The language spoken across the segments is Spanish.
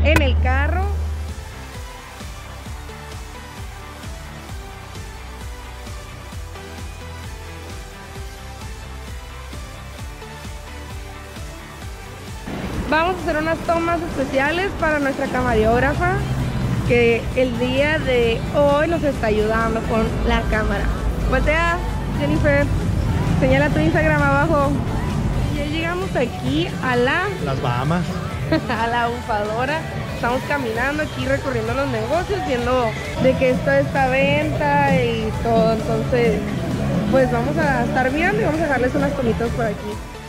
en el carro. Vamos a hacer unas tomas especiales para nuestra camarógrafa, que el día de hoy nos está ayudando con la cámara. Voltea, Jennifer, señala tu Instagram abajo. Ya llegamos aquí a las Bahamas. a la bufadora. Estamos caminando aquí, recorriendo los negocios, viendo de que esto está a venta y todo. Entonces, pues vamos a estar mirando y vamos a dejarles unas tomitas por aquí.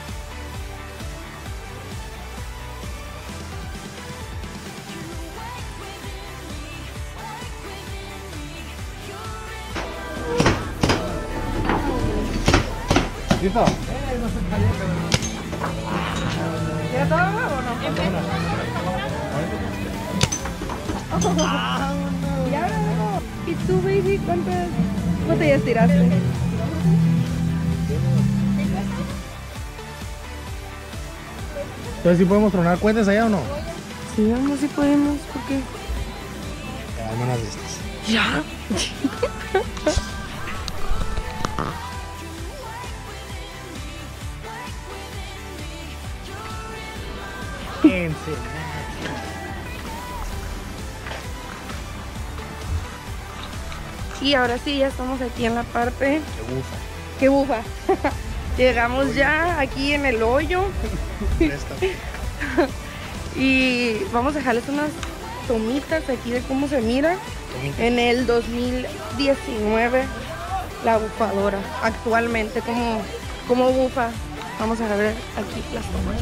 ¿Listo? ¿Ya todo o no? Y ahora luego. ¿Y tú, baby, cuántas botellas tiraste? Entonces, ¿sí podemos tronar cohetes allá o no? Sí, vamos, sí podemos, ¿por qué? Dame unas de estas. ¿Ya? Y ahora sí, ya estamos aquí en la parte... ¡Qué bufa! Llegamos ya aquí en el hoyo. Y vamos a dejarles unas tomitas aquí de cómo se mira en el 2019 la bufadora. Actualmente, como bufa. Vamos a ver aquí las tomas.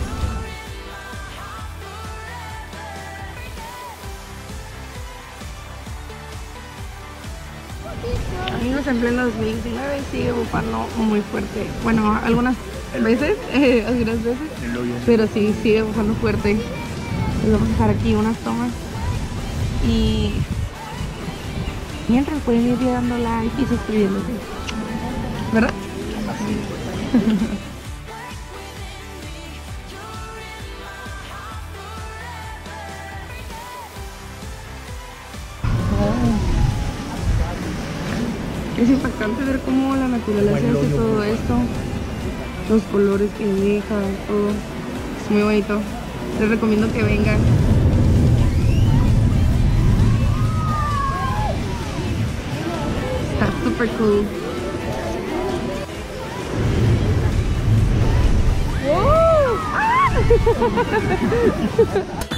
Amigos, en pleno 2019 sigue bufando muy fuerte. Bueno, algunas veces, pero sí, sigue bufando fuerte. Les vamos a dejar aquí unas tomas. Y mientras pueden ir dando like y suscribiéndose, ¿verdad? Es impactante ver cómo la naturaleza hace todo esto, los colores que deja, todo. Es muy bonito. Les recomiendo que vengan. Está super cool. ¡Wow! ¡Ah!